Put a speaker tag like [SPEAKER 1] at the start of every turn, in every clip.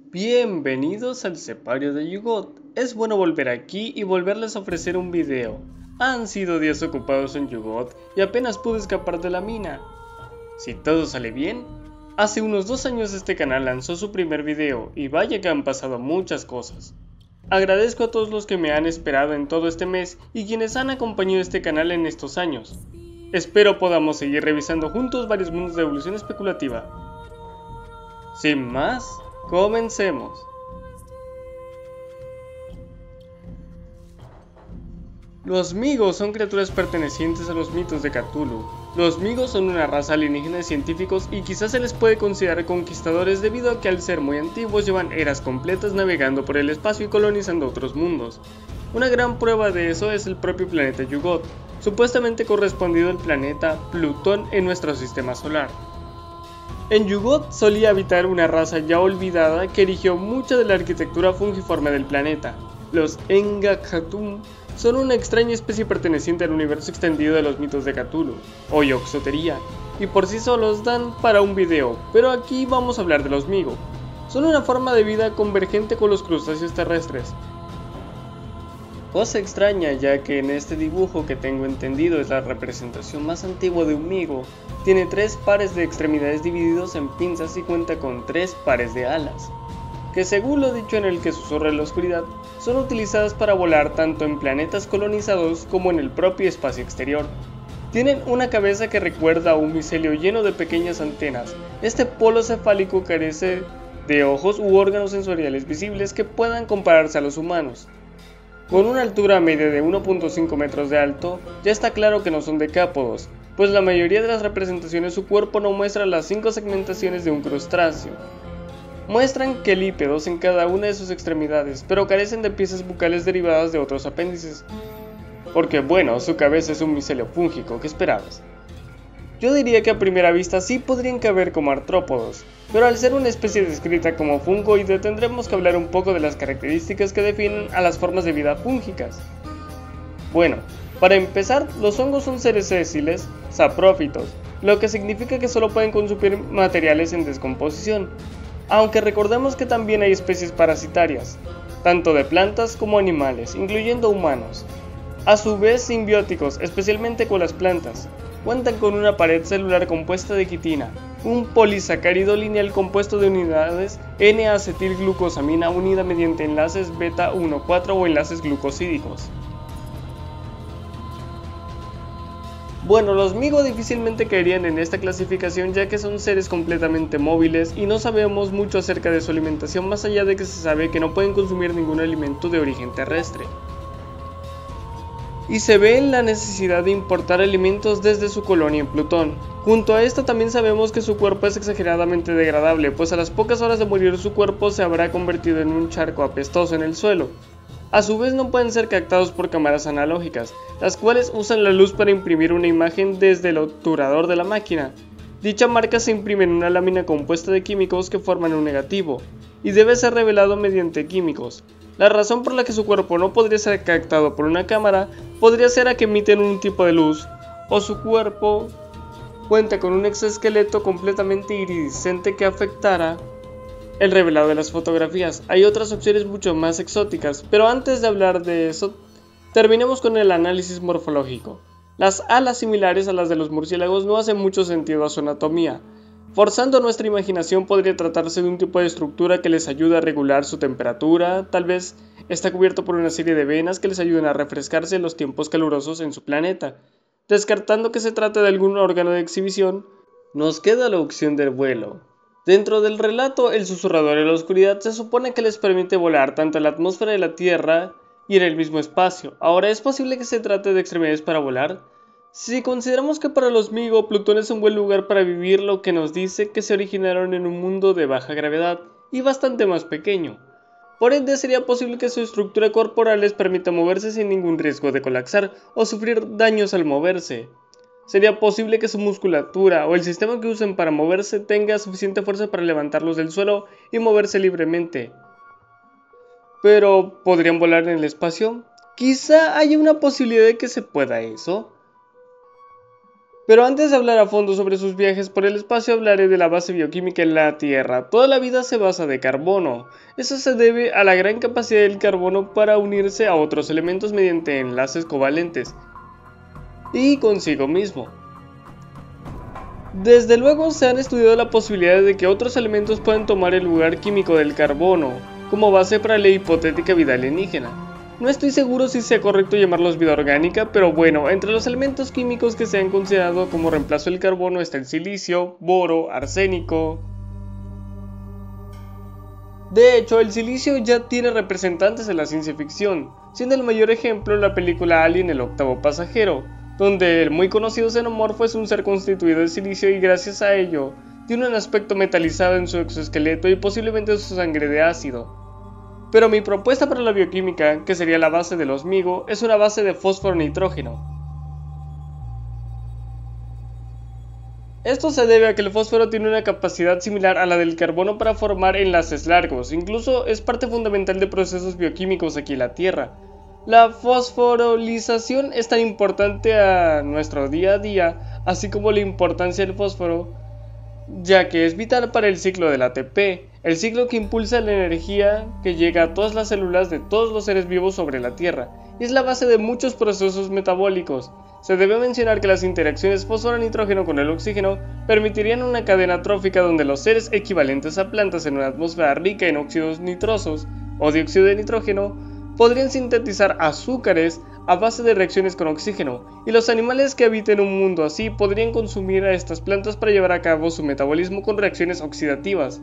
[SPEAKER 1] Bienvenidos al Separio de Yugot. Es bueno volver aquí y volverles a ofrecer un video. Han sido días ocupados en Yugot y apenas pude escapar de la mina. Si todo sale bien, hace unos 2 años este canal lanzó su primer video y vaya que han pasado muchas cosas. Agradezco a todos los que me han esperado en todo este mes y quienes han acompañado este canal en estos años. Espero podamos seguir revisando juntos varios mundos de evolución especulativa. Sin más, comencemos. Los Migos son criaturas pertenecientes a los mitos de Cthulhu. Los Migos son una raza alienígena de científicos y quizás se les puede considerar conquistadores debido a que al ser muy antiguos llevan eras completas navegando por el espacio y colonizando otros mundos. Una gran prueba de eso es el propio planeta Yugot, supuestamente correspondido al planeta Plutón en nuestro sistema solar. En Yugot solía habitar una raza ya olvidada que erigió mucha de la arquitectura fungiforme del planeta. Los Enga-Khatum son una extraña especie perteneciente al universo extendido de los mitos de Cthulhu, o Yoxotería, y por sí solos dan para un video, pero aquí vamos a hablar de los Migo. Son una forma de vida convergente con los crustáceos terrestres. Cosa extraña, ya que en este dibujo que tengo entendido es la representación más antigua de un Migo. Tiene 3 pares de extremidades divididos en pinzas y cuenta con 3 pares de alas, que según lo dicho en el que susurra en la oscuridad, son utilizadas para volar tanto en planetas colonizados como en el propio espacio exterior. Tienen una cabeza que recuerda a un micelio lleno de pequeñas antenas. Este polo cefálico carece de ojos u órganos sensoriales visibles que puedan compararse a los humanos. Con una altura media de 1.5 metros de alto, ya está claro que no son decápodos, pues la mayoría de las representaciones su cuerpo no muestra las 5 segmentaciones de un crustáceo. Muestran quelípedos en cada una de sus extremidades, pero carecen de piezas bucales derivadas de otros apéndices. Porque bueno, su cabeza es un micelio fúngico, ¿qué esperabas? Yo diría que a primera vista sí podrían caber como artrópodos, pero al ser una especie descrita como fungoide tendremos que hablar un poco de las características que definen a las formas de vida fúngicas. Bueno, para empezar, los hongos son seres sésiles, saprófitos, lo que significa que solo pueden consumir materiales en descomposición, aunque recordemos que también hay especies parasitarias, tanto de plantas como animales, incluyendo humanos. A su vez simbióticos, especialmente con las plantas. Cuentan con una pared celular compuesta de quitina, un polisacárido lineal compuesto de unidades N-acetilglucosamina unida mediante enlaces beta 1,4 o enlaces glucosídicos. Bueno, los Migo difícilmente caerían en esta clasificación ya que son seres completamente móviles y no sabemos mucho acerca de su alimentación más allá de que se sabe que no pueden consumir ningún alimento de origen terrestre. Y se ve en la necesidad de importar alimentos desde su colonia en Plutón. Junto a esto también sabemos que su cuerpo es exageradamente degradable, pues a las pocas horas de morir su cuerpo se habrá convertido en un charco apestoso en el suelo. A su vez no pueden ser captados por cámaras analógicas, las cuales usan la luz para imprimir una imagen desde el obturador de la máquina. Dicha marca se imprime en una lámina compuesta de químicos que forman un negativo, y debe ser revelado mediante químicos. La razón por la que su cuerpo no podría ser captado por una cámara podría ser a que emiten un tipo de luz, o su cuerpo cuenta con un exoesqueleto completamente iridiscente que afectara el revelado de las fotografías. Hay otras opciones mucho más exóticas, pero antes de hablar de eso, terminemos con el análisis morfológico. Las alas similares a las de los murciélagos no hacen mucho sentido a su anatomía. Forzando nuestra imaginación podría tratarse de un tipo de estructura que les ayuda a regular su temperatura, tal vez está cubierto por una serie de venas que les ayudan a refrescarse en los tiempos calurosos en su planeta. Descartando que se trate de algún órgano de exhibición, nos queda la opción del vuelo. Dentro del relato, el susurrador en la oscuridad se supone que les permite volar tanto en la atmósfera de la Tierra y en el mismo espacio. Ahora, ¿es posible que se trate de extremidades para volar? Si consideramos que para los Migo Plutón es un buen lugar para vivir, lo que nos dice que se originaron en un mundo de baja gravedad y bastante más pequeño. Por ende, sería posible que su estructura corporal les permita moverse sin ningún riesgo de colapsar o sufrir daños al moverse. Sería posible que su musculatura o el sistema que usen para moverse tenga suficiente fuerza para levantarlos del suelo y moverse libremente. Pero, ¿podrían volar en el espacio? Quizá haya una posibilidad de que se pueda eso. Pero antes de hablar a fondo sobre sus viajes por el espacio, hablaré de la base bioquímica en la Tierra. Toda la vida se basa de carbono. Eso se debe a la gran capacidad del carbono para unirse a otros elementos mediante enlaces covalentes y consigo mismo. Desde luego se han estudiado la posibilidad de que otros elementos puedan tomar el lugar químico del carbono como base para la hipotética vida alienígena. No estoy seguro si sea correcto llamarlos vida orgánica, pero bueno, entre los elementos químicos que se han considerado como reemplazo del carbono está el silicio, boro, arsénico. De hecho, el silicio ya tiene representantes en la ciencia ficción, siendo el mayor ejemplo la película Alien: El octavo pasajero, donde el muy conocido xenomorfo es un ser constituido de silicio y gracias a ello tiene un aspecto metalizado en su exoesqueleto y posiblemente su sangre de ácido. Pero mi propuesta para la bioquímica, que sería la base de los MIGO, es una base de fósforo-nitrógeno. Esto se debe a que el fósforo tiene una capacidad similar a la del carbono para formar enlaces largos, incluso es parte fundamental de procesos bioquímicos aquí en la Tierra. La fosforilización es tan importante a nuestro día a día, así como la importancia del fósforo, ya que es vital para el ciclo del ATP, el ciclo que impulsa la energía que llega a todas las células de todos los seres vivos sobre la Tierra, y es la base de muchos procesos metabólicos. Se debe mencionar que las interacciones fósforo-nitrógeno con el oxígeno permitirían una cadena trófica donde los seres equivalentes a plantas en una atmósfera rica en óxidos nitrosos o dióxido de nitrógeno podrían sintetizar azúcares a base de reacciones con oxígeno, y los animales que habiten un mundo así podrían consumir a estas plantas para llevar a cabo su metabolismo con reacciones oxidativas.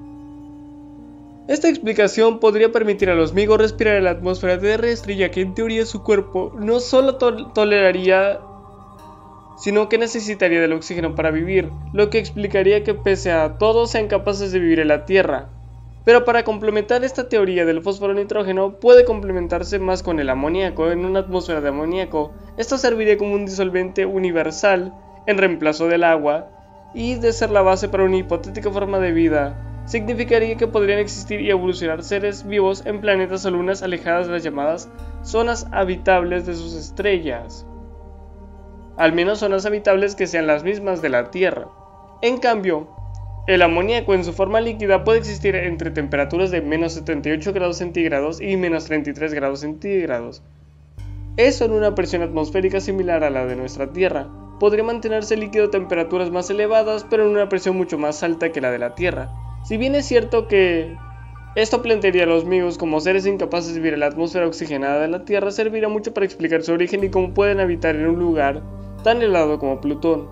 [SPEAKER 1] Esta explicación podría permitir a los MIGO respirar en la atmósfera terrestre, ya que en teoría su cuerpo no solo toleraría, sino que necesitaría del oxígeno para vivir, lo que explicaría que pese a todo sean capaces de vivir en la Tierra. Pero para complementar esta teoría del fósforo-nitrógeno puede complementarse más con el amoníaco. En una atmósfera de amoníaco, esto serviría como un disolvente universal en reemplazo del agua, y de ser la base para una hipotética forma de vida, significaría que podrían existir y evolucionar seres vivos en planetas o lunas alejadas de las llamadas zonas habitables de sus estrellas. Al menos zonas habitables que sean las mismas de la Tierra. En cambio, el amoníaco en su forma líquida puede existir entre temperaturas de menos 78 grados centígrados y menos 33 grados centígrados. Eso en una presión atmosférica similar a la de nuestra Tierra. Podría mantenerse líquido a temperaturas más elevadas, pero en una presión mucho más alta que la de la Tierra. Si bien es cierto que esto plantearía a los MIGOs como seres incapaces de vivir en la atmósfera oxigenada de la Tierra, servirá mucho para explicar su origen y cómo pueden habitar en un lugar tan helado como Plutón.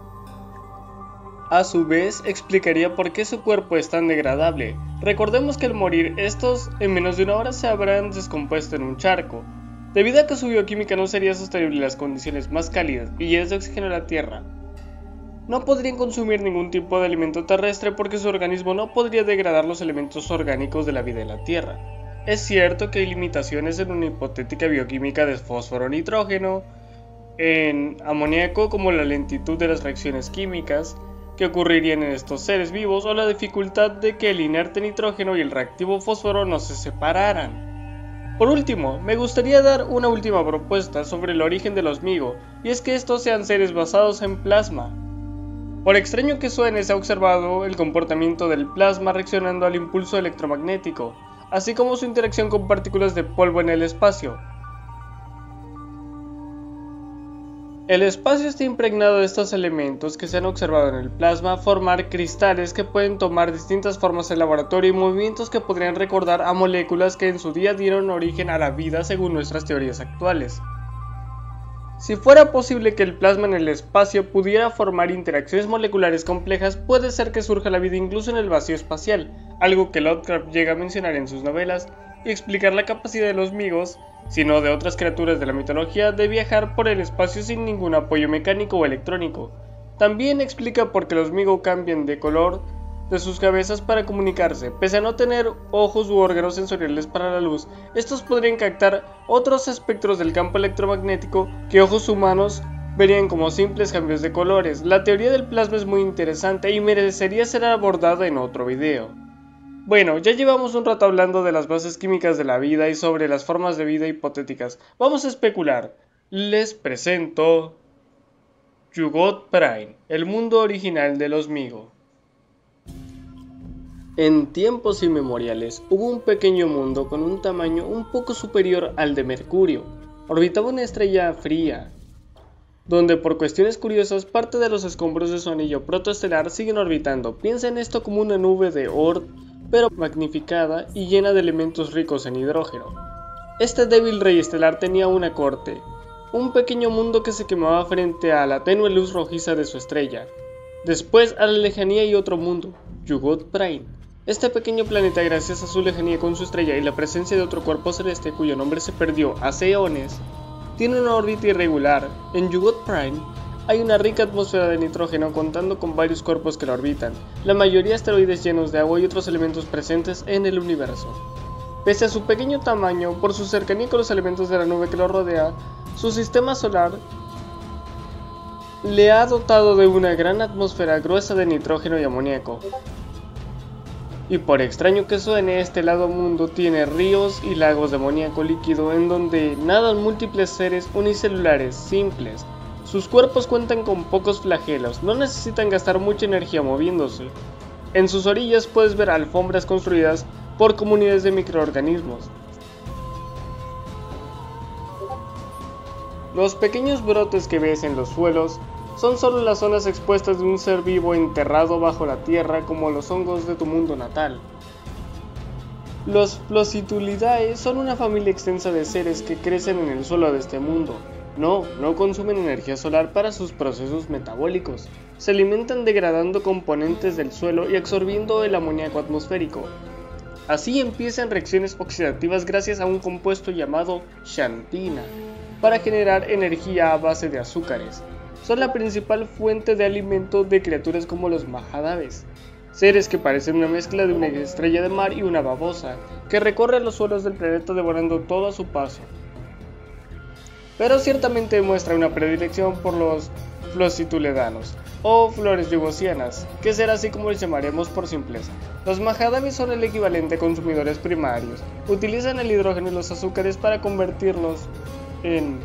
[SPEAKER 1] A su vez, explicaría por qué su cuerpo es tan degradable. Recordemos que al morir, estos en menos de una hora se habrán descompuesto en un charco, debido a que su bioquímica no sería sostenible en las condiciones más cálidas y llenas de oxígeno de la Tierra. No podrían consumir ningún tipo de alimento terrestre porque su organismo no podría degradar los elementos orgánicos de la vida en la Tierra. Es cierto que hay limitaciones en una hipotética bioquímica de fósforo-nitrógeno, en amoníaco, como la lentitud de las reacciones químicas que ocurrirían en estos seres vivos, o la dificultad de que el inerte nitrógeno y el reactivo fósforo no se separaran. Por último, me gustaría dar una última propuesta sobre el origen de los MIGO, y es que estos sean seres basados en plasma. Por extraño que suene, se ha observado el comportamiento del plasma reaccionando al impulso electromagnético, así como su interacción con partículas de polvo en el espacio. El espacio está impregnado de estos elementos que se han observado en el plasma formar cristales que pueden tomar distintas formas en laboratorio y movimientos que podrían recordar a moléculas que en su día dieron origen a la vida según nuestras teorías actuales. Si fuera posible que el plasma en el espacio pudiera formar interacciones moleculares complejas, puede ser que surja la vida incluso en el vacío espacial, algo que Lovecraft llega a mencionar en sus novelas, y explicar la capacidad de los MIGOs, sino de otras criaturas de la mitología, de viajar por el espacio sin ningún apoyo mecánico o electrónico. También explica por qué los MIGO cambian de color de sus cabezas para comunicarse. Pese a no tener ojos u órganos sensoriales para la luz, estos podrían captar otros espectros del campo electromagnético que ojos humanos verían como simples cambios de colores. La teoría del plasma es muy interesante y merecería ser abordada en otro video. Bueno, ya llevamos un rato hablando de las bases químicas de la vida y sobre las formas de vida hipotéticas. Vamos a especular. Les presento Yugot Prime, el mundo original de los Migo. En tiempos inmemoriales hubo un pequeño mundo con un tamaño un poco superior al de Mercurio. Orbitaba una estrella fría, donde por cuestiones curiosas parte de los escombros de su anillo protoestelar siguen orbitando. Piensa en esto como una nube de Oort, pero magnificada y llena de elementos ricos en hidrógeno. Este débil rey estelar tenía una corte, un pequeño mundo que se quemaba frente a la tenue luz rojiza de su estrella. Después a la lejanía hay otro mundo, Yugot Prime. Este pequeño planeta, gracias a su lejanía con su estrella y la presencia de otro cuerpo celeste cuyo nombre se perdió hace eones, tiene una órbita irregular. En Yugot Prime hay una rica atmósfera de nitrógeno contando con varios cuerpos que la orbitan, la mayoría asteroides llenos de agua y otros elementos presentes en el universo. Pese a su pequeño tamaño, por su cercanía con los elementos de la nube que lo rodea, su sistema solar le ha dotado de una gran atmósfera gruesa de nitrógeno y amoníaco. Y por extraño que suene, este lado mundo tiene ríos y lagos de amoníaco líquido en donde nadan múltiples seres unicelulares simples. Sus cuerpos cuentan con pocos flagelos, no necesitan gastar mucha energía moviéndose. En sus orillas puedes ver alfombras construidas por comunidades de microorganismos. Los pequeños brotes que ves en los suelos son solo las zonas expuestas de un ser vivo enterrado bajo la tierra, como los hongos de tu mundo natal. Los Flocitulidae son una familia extensa de seres que crecen en el suelo de este mundo. No consumen energía solar para sus procesos metabólicos. Se alimentan degradando componentes del suelo y absorbiendo el amoníaco atmosférico. Así empiezan reacciones oxidativas gracias a un compuesto llamado xantina, para generar energía a base de azúcares. Son la principal fuente de alimento de criaturas como los Mahadaves, seres que parecen una mezcla de una estrella de mar y una babosa, que recorre los suelos del planeta devorando todo a su paso. Pero ciertamente muestra una predilección por los flocituledanos, o flores yugosianas, que será así como les llamaremos por simpleza. Los Mahadavis son el equivalente a consumidores primarios. Utilizan el hidrógeno y los azúcares para convertirlos en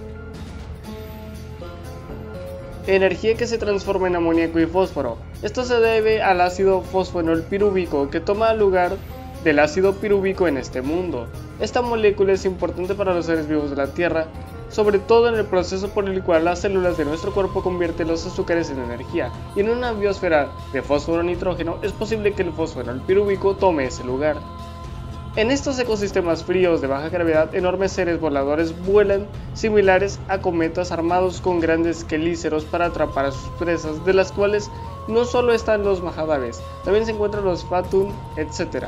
[SPEAKER 1] energía que se transforma en amoníaco y fósforo. Esto se debe al ácido fosfenolpirúvico que toma lugar del ácido pirúvico en este mundo. Esta molécula es importante para los seres vivos de la Tierra, sobre todo en el proceso por el cual las células de nuestro cuerpo convierten los azúcares en energía, y en una biosfera de fósforo-nitrógeno es posible que el fosfenolpirúvico tome ese lugar. En estos ecosistemas fríos de baja gravedad, enormes seres voladores vuelan similares a cometas armados con grandes quelíceros para atrapar a sus presas, de las cuales no solo están los Mahadaves, también se encuentran los Fatum, etc.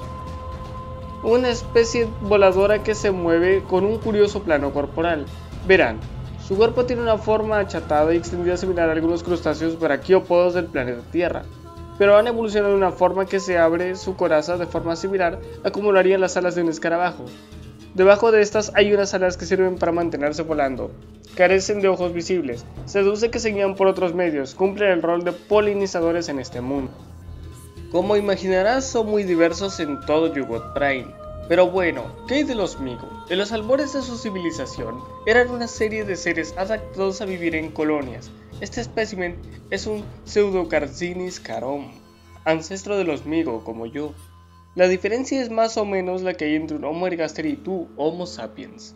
[SPEAKER 1] Una especie voladora que se mueve con un curioso plano corporal. Verán, su cuerpo tiene una forma achatada y extendida similar a algunos crustáceos braquiópodos del planeta Tierra, pero han evolucionado de una forma que se abre su coraza de forma similar a como lo harían las alas de un escarabajo. Debajo de estas hay unas alas que sirven para mantenerse volando. Carecen de ojos visibles, se deduce que se guían por otros medios, cumplen el rol de polinizadores en este mundo. Como imaginarás, son muy diversos en todo Yugot Prime. Pero bueno, ¿qué hay de los Migo? En los albores de su civilización, eran una serie de seres adaptados a vivir en colonias. Este espécimen es un Pseudocarcinis carom, ancestro de los Migo como yo. La diferencia es más o menos la que hay entre un Homo ergaster y tú, Homo sapiens.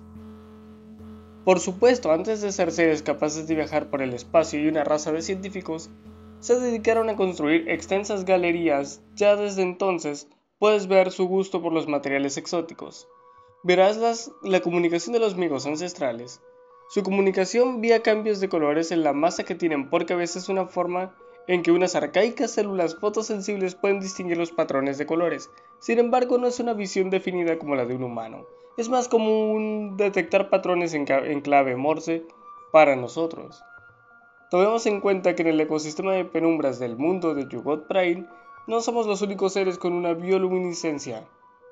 [SPEAKER 1] Por supuesto, antes de ser seres capaces de viajar por el espacio y una raza de científicos, se dedicaron a construir extensas galerías. Ya desde entonces puedes ver su gusto por los materiales exóticos. Verás la comunicación de los Migos ancestrales. Su comunicación vía cambios de colores en la masa que tienen por cabeza es una forma en que unas arcaicas células fotosensibles pueden distinguir los patrones de colores. Sin embargo, no es una visión definida como la de un humano. Es más común detectar patrones en clave Morse para nosotros. Tomemos en cuenta que en el ecosistema de penumbras del mundo de Yugot Prime no somos los únicos seres con una bioluminiscencia.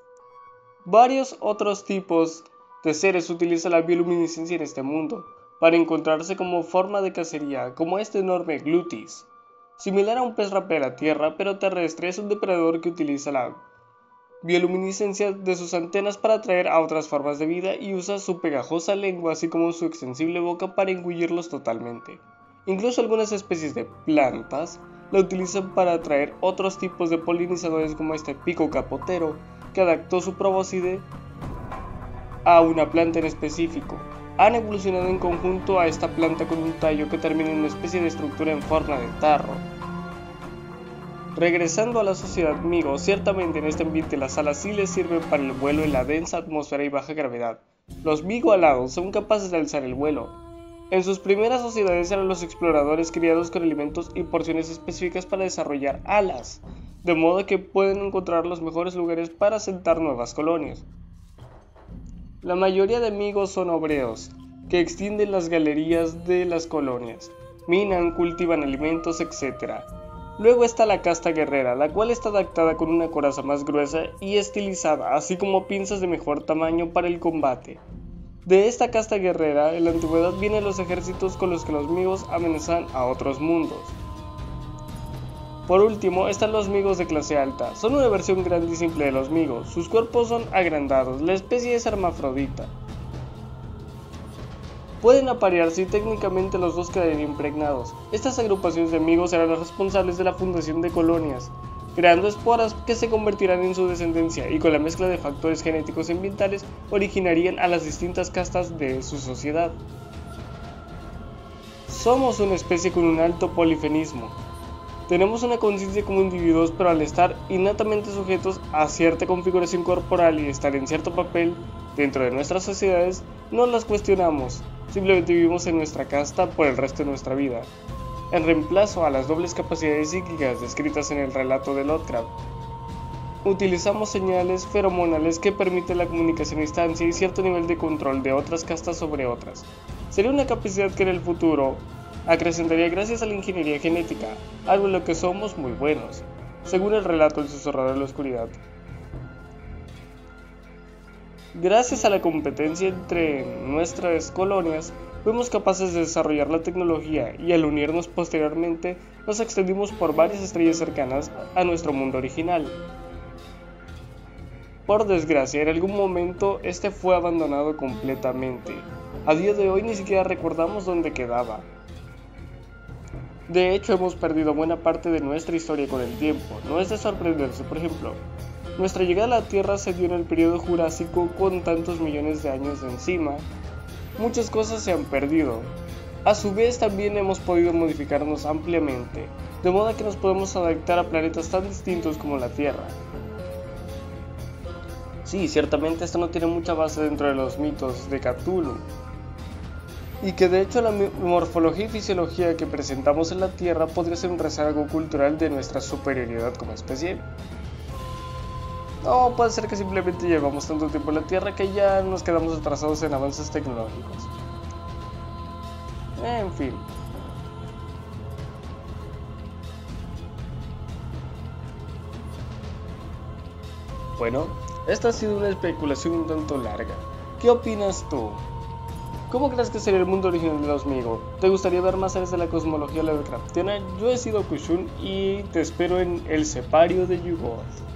[SPEAKER 1] Varios otros tipos de seres utilizan la bioluminiscencia en este mundo para encontrarse como forma de cacería, como este enorme Glutis. Similar a un pez rape de la tierra, pero terrestre, es un depredador que utiliza la bioluminiscencia de sus antenas para atraer a otras formas de vida y usa su pegajosa lengua así como su extensible boca para engullirlos totalmente. Incluso algunas especies de plantas la utilizan para atraer otros tipos de polinizadores como este pico capotero, que adaptó su probóscide a una planta en específico. Han evolucionado en conjunto a esta planta con un tallo que termina en una especie de estructura en forma de tarro. Regresando a la sociedad Migo, ciertamente en este ambiente las alas sí les sirven para el vuelo en la densa atmósfera y baja gravedad. Los Migo alados son capaces de alzar el vuelo. En sus primeras sociedades eran los exploradores criados con alimentos y porciones específicas para desarrollar alas, de modo que pueden encontrar los mejores lugares para asentar nuevas colonias. La mayoría de Migos son obreros, que extienden las galerías de las colonias, minan, cultivan alimentos, etc. Luego está la casta guerrera, la cual está adaptada con una coraza más gruesa y estilizada, así como pinzas de mejor tamaño para el combate. De esta casta guerrera, en la antigüedad vienen los ejércitos con los que los Migos amenazan a otros mundos. Por último, están los Migos de clase alta. Son una versión grande y simple de los Migos. Sus cuerpos son agrandados, la especie es hermafrodita. Pueden aparearse y técnicamente los dos quedarían impregnados. Estas agrupaciones de Migos eran las responsables de la fundación de colonias, creando esporas que se convertirán en su descendencia y con la mezcla de factores genéticos y ambientales originarían a las distintas castas de su sociedad. Somos una especie con un alto polifenismo. Tenemos una conciencia como individuos, pero al estar innatamente sujetos a cierta configuración corporal y estar en cierto papel dentro de nuestras sociedades, no las cuestionamos, simplemente vivimos en nuestra casta por el resto de nuestra vida, en reemplazo a las dobles capacidades psíquicas descritas en el relato de Lovecraft. Utilizamos señales feromonales que permiten la comunicación a distancia y cierto nivel de control de otras castas sobre otras. Sería una capacidad que en el futuro acrecentaría gracias a la ingeniería genética, algo en lo que somos muy buenos, según el relato del susurrador de la oscuridad. Gracias a la competencia entre nuestras colonias, fuimos capaces de desarrollar la tecnología y al unirnos posteriormente, nos extendimos por varias estrellas cercanas a nuestro mundo original. Por desgracia, en algún momento este fue abandonado completamente. A día de hoy ni siquiera recordamos dónde quedaba. De hecho, hemos perdido buena parte de nuestra historia con el tiempo. No es de sorprenderse, por ejemplo, nuestra llegada a la Tierra se dio en el periodo Jurásico con tantos millones de años de encima. Muchas cosas se han perdido. A su vez, también hemos podido modificarnos ampliamente, de modo que nos podemos adaptar a planetas tan distintos como la Tierra. Sí, ciertamente esto no tiene mucha base dentro de los mitos de Cthulhu, y que de hecho la morfología y fisiología que presentamos en la Tierra podría ser un rezago cultural de nuestra superioridad como especie. O puede ser que simplemente llevamos tanto tiempo en la Tierra que ya nos quedamos atrasados en avances tecnológicos. En fin. Bueno, esta ha sido una especulación un tanto larga. ¿Qué opinas tú? ¿Cómo crees que sería el mundo original de los Migo? ¿Te gustaría ver más series de la cosmología Lovecraftiana? Yo he sido Kushun y te espero en el Separio de Yugoth.